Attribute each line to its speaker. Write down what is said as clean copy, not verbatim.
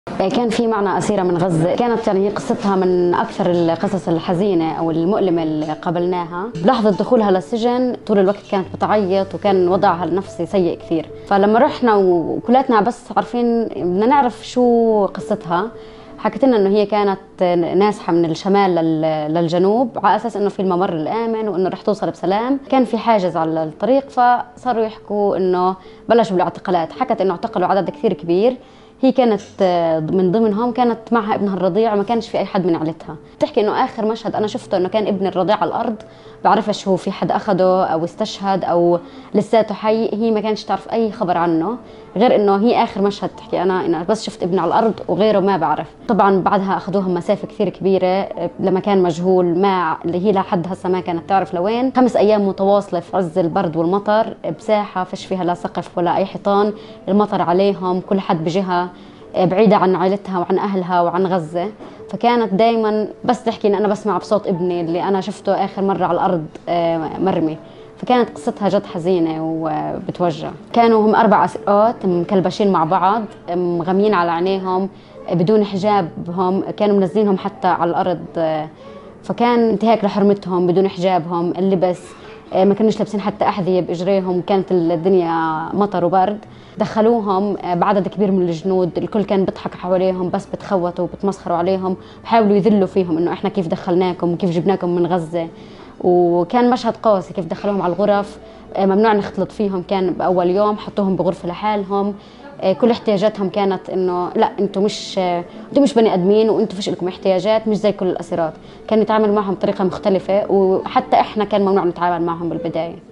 Speaker 1: كان في معنا أسيرة من غزة، كانت يعني هي قصتها من أكثر القصص الحزينة أو المؤلمة اللي قابلناها. بلحظة دخولها للسجن طول الوقت كانت بتعيط وكان وضعها النفسي سيء كثير. فلما رحنا وكلاتنا بس عارفين بدنا نعرف شو قصتها، حكت لنا انه هي كانت نازحه من الشمال للجنوب على اساس انه في الممر الامن وانه رح توصل بسلام. كان في حاجز على الطريق فصاروا يحكوا انه بلشوا بالاعتقالات. حكت انه اعتقلوا عدد كثير كبير. هي كانت من ضمنهم، كانت معها ابنها الرضيع وما كانش في اي حد من عيلتها. بتحكي انه اخر مشهد انا شفته انه كان ابن الرضيع على الارض، بعرفش هو في حد اخده او استشهد او لساته حي. هي ما كانش تعرف اي خبر عنه غير انه هي اخر مشهد تحكي انا بس شفت ابني على الارض وغيره ما بعرف. طبعا بعدها اخذوهم مسافه كثير كبيره لمكان مجهول، ما اللي هي لحد هسه ما كانت تعرف لوين. 5 ايام متواصله في عز البرد والمطر بساحه فيش فيها لا سقف ولا اي حيطان، المطر عليهم، كل حد بجهه بعيدة عن عائلتها وعن أهلها وعن غزة. فكانت دايما بس تحكي إن أنا بسمع بصوت ابني اللي أنا شفته آخر مرة على الأرض مرمي. فكانت قصتها جد حزينة وبتوجع. كانوا هم 4 أسيرات مكلبشين مع بعض، مغميين على عينيهم بدون حجابهم، كانوا منزلينهم حتى على الأرض. فكان انتهاك لحرمتهم بدون حجابهم، اللبس ما كانوش لابسين حتى أحذية بإجريهم، كانت الدنيا مطر وبرد. دخلوهم بعدد كبير من الجنود، الكل كان بيضحك حواليهم بس بتخوتوا وبتمسخروا عليهم، بحاولوا يذلوا فيهم انه احنا كيف دخلناكم وكيف جبناكم من غزة. وكان مشهد قاسي كيف دخلوهم على الغرف، ممنوع نختلط فيهم. كان بأول يوم حطوهم بغرفة لحالهم، كل احتياجاتهم كانت انه لا انتم مش بني ادمين وانتم فيش لكم احتياجات مش زي كل الاسيرات. كان يتعامل معهم بطريقه مختلفه، وحتى احنا كان ممنوع نتعامل معهم بالبدايه.